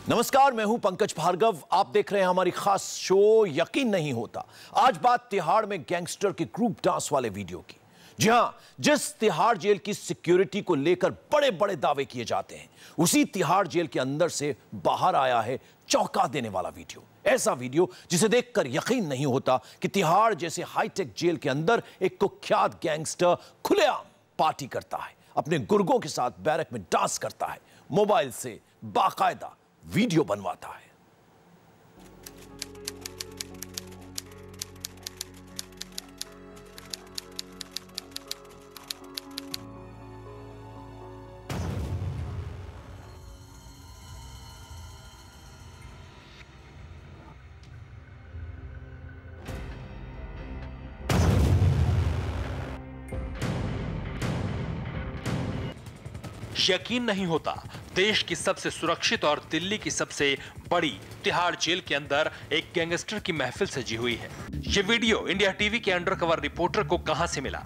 नमस्कार, मैं हूं पंकज भार्गव। आप देख रहे हैं हमारी खास शो यकीन नहीं होता। आज बात तिहाड़ में गैंगस्टर के ग्रुप डांस वाले वीडियो की। जी हां, जिस तिहाड़ जेल की सिक्योरिटी को लेकर बड़े बड़े दावे किए जाते हैं, उसी तिहाड़ जेल के अंदर से बाहर आया है चौंका देने वाला वीडियो। ऐसा वीडियो जिसे देखकर यकीन नहीं होता कि तिहाड़ जैसे हाईटेक जेल के अंदर एक कुख्यात गैंगस्टर खुलेआम पार्टी करता है, अपने गुर्गों के साथ बैरक में डांस करता है, मोबाइल से बाकायदा वीडियो बनवाता है। यकीन नहीं होता, देश की सबसे सुरक्षित और दिल्ली की सबसे बड़ी तिहाड़ जेल के अंदर एक गैंगस्टर की महफिल सजी हुई है। ये वीडियो इंडिया टीवी के अंडरकवर रिपोर्टर को कहां से मिला?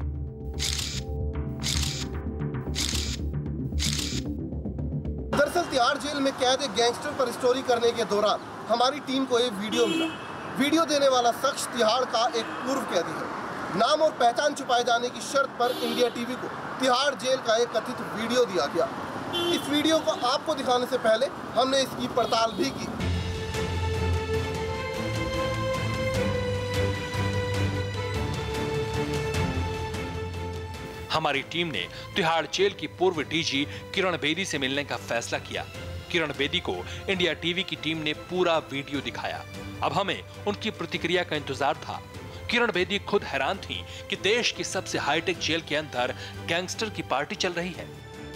दरअसल तिहाड़ जेल में कैद एक गैंगस्टर पर स्टोरी करने के दौरान हमारी टीम को एक वीडियो मिला। वीडियो देने वाला शख्स तिहाड़ का एक पूर्व कैदी है। नाम और पहचान छुपाए जाने की शर्त पर इंडिया टीवी को तिहाड़ जेल का एक कथित वीडियो दिया गया। इस वीडियो को आपको दिखाने से पहले हमने इसकी पड़ताल भी की। हमारी टीम ने तिहाड़ जेल की पूर्व डीजी किरण बेदी से मिलने का फैसला किया। किरण बेदी को इंडिया टीवी की टीम ने पूरा वीडियो दिखाया। अब हमें उनकी प्रतिक्रिया का इंतजार था। किरण बेदी खुद हैरान थी कि देश की सबसे हाईटेक जेल के अंदर गैंगस्टर की पार्टी चल रही है।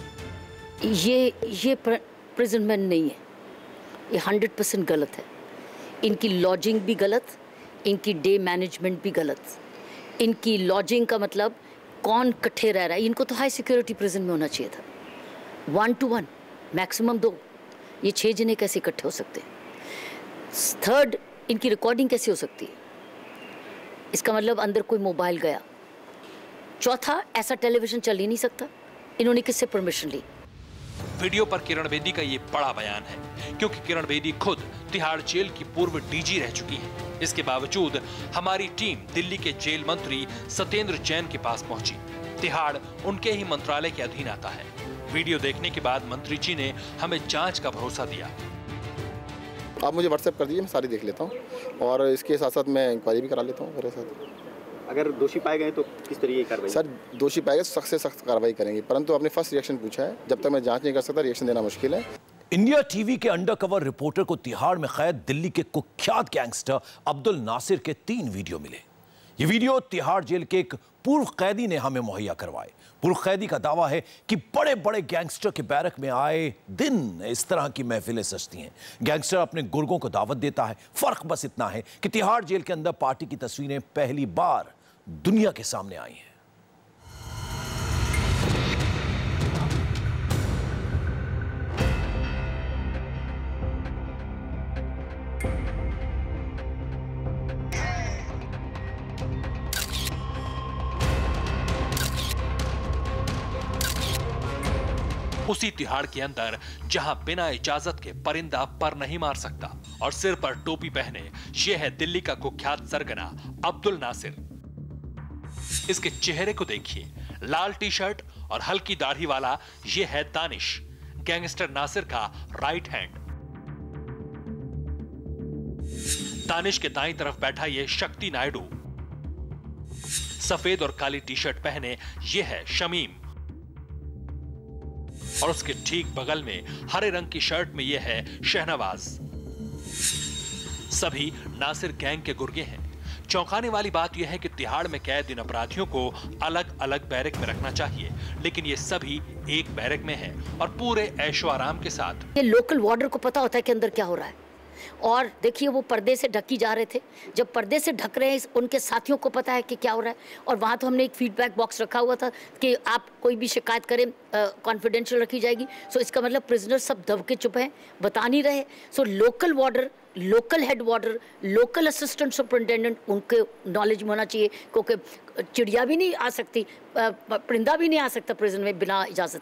ये प्रिजनमेंट नहीं है, ये 100% गलत है। इनकी लॉजिंग भी गलत, इनकी डे मैनेजमेंट भी गलत। इनकी लॉजिंग का मतलब कौन इकट्ठे रह रहा है। इनको तो हाई सिक्योरिटी प्रिजन में होना चाहिए था, 1 to 1, मैक्सिमम 2। ये 6 जने कैसे इकट्ठे हो सकते हैं? थर्ड, इनकी रिकॉर्डिंग कैसे हो सकती है? इसका मतलब अंदर कोई मोबाइल गया। चौथा, ऐसा टेलीविजन चल ही नहीं सकता। इन्होंने किससे परमिशन ली? वीडियो पर किरण बेदी का ये बड़ा बयान है, क्योंकि किरण बेदी खुद तिहाड़ जेल की पूर्व डीजी रह चुकी है। इसके बावजूद हमारी टीम दिल्ली के जेल मंत्री सत्येंद्र जैन के पास पहुंची। तिहाड़ उनके ही मंत्रालय के अधीन आता है। वीडियो देखने के बाद मंत्री जी ने हमें जांच का भरोसा दिया। आप मुझे व्हाट्सएप कर दीजिए, मैं सारी देख लेता हूँ और इसके साथ साथ मैं इंक्वायरी भी करा लेता हूँ मेरे साथ। अगर दोषी पाए गए तो किस तरीके की कार्रवाई? सर, दोषी पाए गए सख्त से सख्त कार्रवाई करेंगे, परंतु आपने फर्स्ट रिएक्शन पूछा है। जब तक मैं जांच नहीं कर सकता, रिएक्शन देना मुश्किल है। इंडिया टीवी के अंडरकवर रिपोर्टर को तिहाड़ में कैद दिल्ली के कुख्यात गैंगस्टर अब्दुल नासिर के 3 वीडियो मिले। ये वीडियो तिहाड़ जेल के एक पूर्व कैदी ने हमें मुहैया करवाए। पूर्व कैदी का दावा है कि बड़े बड़े गैंगस्टर के बैरक में आए दिन इस तरह की महफिलें सजती हैं। गैंगस्टर अपने गुर्गों को दावत देता है। फर्क बस इतना है कि तिहाड़ जेल के अंदर पार्टी की तस्वीरें पहली बार दुनिया के सामने आई हैं। उसी तिहाड़ के अंदर जहां बिना इजाजत के परिंदा पर नहीं मार सकता और सिर पर टोपी पहने यह है दिल्ली का कुख्यात सरगना अब्दुल नासिर। इसके चेहरे को देखिए, लाल टी शर्ट और हल्की दाढ़ी वाला यह है दानिश, गैंगस्टर नासिर का राइट हैंड। दानिश के दाईं तरफ बैठा यह शक्ति नायडू। सफेद और काली टी शर्ट पहने यह है शमीम और उसके ठीक बगल में हरे रंग की शर्ट में यह है शहनवाज। सभी नासिर गैंग के गुर्गे हैं। चौंकाने वाली बात यह है कि तिहाड़ में कैद इन अपराधियों को अलग अलग बैरक में रखना चाहिए, लेकिन ये सभी एक बैरक में हैं और पूरे ऐशो आराम के साथ। ये लोकल वार्डर को पता होता है कि अंदर क्या हो रहा है। और देखिए, वो पर्दे से ढकी जा रहे थे। जब पर्दे से ढक रहे हैं, उनके साथियों को पता है कि क्या हो रहा है। और वहाँ तो हमने एक फीडबैक बॉक्स रखा हुआ था कि आप कोई भी शिकायत करें कॉन्फिडेंशियल रखी जाएगी। सो इसका मतलब प्रिजनर सब दब के चुप हैं, बता नहीं रहे। So local warder, local head warder, local assistant superintendent, उनके नॉलेज में होना चाहिए, क्योंकि चिड़िया भी नहीं आ सकती, परिंदा भी नहीं आ सकता प्रिजन में बिना इजाज़त के।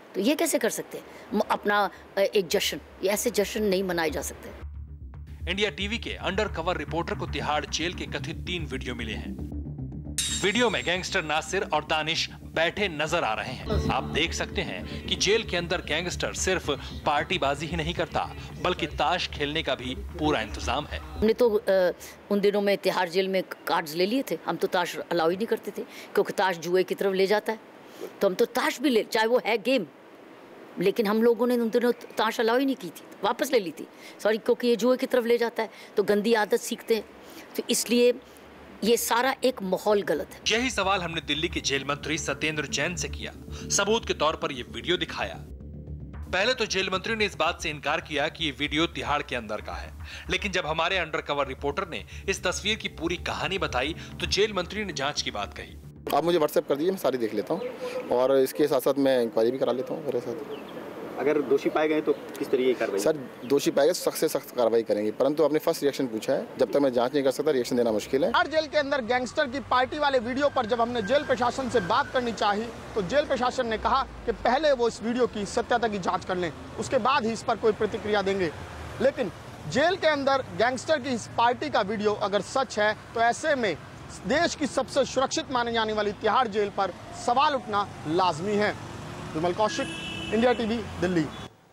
तो ये कैसे कर सकते हैं अपना एक जश्न? ये ऐसे जश्न नहीं मनाए जा सकते। इंडिया टीवी के अंडरकवर रिपोर्टर को तिहाड़ जेल के कथित 3 वीडियो मिले हैं। वीडियो में गैंगस्टर नासिर और दानिश बैठे नजर आ रहे हैं। आप देख सकते हैं कि जेल के अंदर गैंगस्टर सिर्फ पार्टीबाजी ही नहीं करता, बल्कि ताश खेलने का भी पूरा इंतजाम है। हमने तो उन दिनों में तिहाड़ जेल में कार्ड्स ले लिए थे। हम तो ताश अलाउ ही नहीं करते थे, क्योंकि ताश जुए की तरफ ले जाता है। तो हम तो ताश भी ले, चाहे वो है गेम, लेकिन हम लोगों ने उन दिनों ताश अलाउ ही नहीं की थी, वापस ले ली थी। सॉरी, क्योंकि ये जुए की तरफ ले जाता है तो गंदी आदत सीखते हैं, तो इसलिए ये सारा एक माहौल गलत है। यही सवाल हमने दिल्ली के जेल मंत्री सत्येंद्र जैन से किया। सबूत के तौर पर ये वीडियो दिखाया। पहले तो जेल मंत्री ने इस बात से इनकार किया कि ये वीडियो तिहाड़ के अंदर का है, लेकिन जब हमारे अंडरकवर रिपोर्टर ने इस तस्वीर की पूरी कहानी बताई तो जेल मंत्री ने जांच की बात कही। आप मुझे व्हाट्सएप कर दीजिए, मैं सारी देख लेता हूँ और इसके साथ साथ मैं इंक्वायरी भी करा लेता हूँ मेरे साथ। अगर दोषी पाए गए तो किस तरीके की कार्रवाई? सर, दोषी पाए गए सख्त से सख्त कार्रवाई करेंगे, परंतु आपने फर्स्ट रिएक्शन पूछा है, जब तक मैं जांच नहीं कर सकता रिएक्शन देना मुश्किल है। हर जेल के अंदर गैंगस्टर की पार्टी वाले वीडियो पर जब हमने जेल प्रशासन से बात करनी चाहिए तो जेल प्रशासन ने कहा कि पहले वो इस वीडियो की सत्यता की जाँच कर लें, उसके बाद ही इस पर कोई प्रतिक्रिया देंगे। लेकिन जेल के अंदर गैंगस्टर की इस पार्टी का वीडियो अगर सच है तो ऐसे में देश की सबसे सुरक्षित माने जाने वाली तिहाड़ जेल पर सवाल उठना लाजमी है। Vimal Kaushik, India TV, Delhi.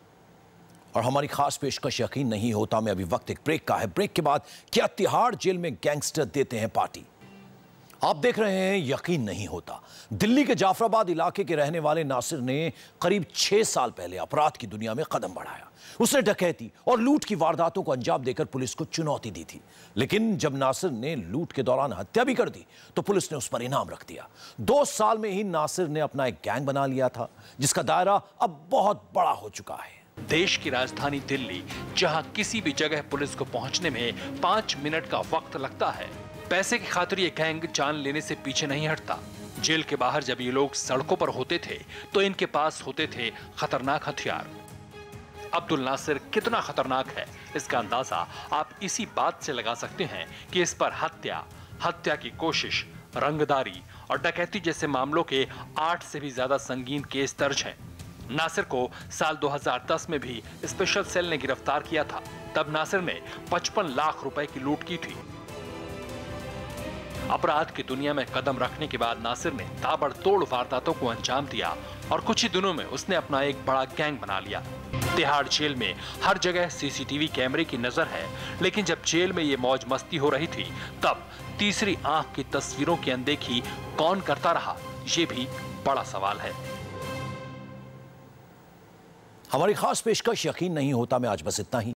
और हमारी खास पेशकश यकीन नहीं होता में अभी वक्त एक ब्रेक का है। ब्रेक के बाद क्या तिहाड़ जेल में गैंगस्टर देते हैं पार्टी? आप देख रहे हैं यकीन नहीं होता। दिल्ली के जाफराबाद इलाके के रहने वाले नासिर ने करीब 6 साल पहले अपराध की दुनिया में कदम बढ़ाया। उसने डकैती और लूट की वारदातों को अंजाम देकर पुलिस को चुनौती दी थी, लेकिन जब नासिर ने लूट के दौरान हत्या भी कर दी तो पुलिस ने उस पर इनाम रख दिया। 2 साल में ही नासिर ने अपना एक गैंग बना लिया था, जिसका दायरा अब बहुत बड़ा हो चुका है। देश की राजधानी दिल्ली, जहां किसी भी जगह पुलिस को पहुंचने में 5 मिनट का वक्त लगता है, पैसे की खातिर ये गैंग जान लेने से पीछे नहीं हटता। जेल के बाहर जब ये लोग सड़कों पर होते थे तो इनके पास होते थे खतरनाक हथियार। अब्दुल नासिर कितना खतरनाक है, इसका अंदाजा आप इसी बात से लगा सकते हैं कि इस पर हत्या की कोशिश, रंगदारी और डकैती जैसे मामलों के 8 से भी ज्यादा संगीन केस दर्ज हैं। नासिर को साल 2010 में भी स्पेशल सेल ने गिरफ्तार किया था। तब नासिर ने 55 लाख रुपए की लूट की थी। अपराध की दुनिया में कदम रखने के बाद नासिर ने ताबड़तोड़ वारदातों को अंजाम दिया और कुछ ही दिनों में उसने अपना एक बड़ा गैंग बना लिया। तिहाड़ जेल में हर जगह सीसीटीवी कैमरे की नजर है, लेकिन जब जेल में ये मौज मस्ती हो रही थी तब तीसरी आंख की तस्वीरों की अनदेखी कौन करता रहा, ये भी बड़ा सवाल है। हमारी खास पेशकश यकीन नहीं होता में आज बस इतना ही।